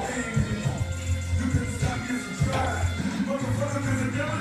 You can stop, you can try. Motherfucker, 'cause it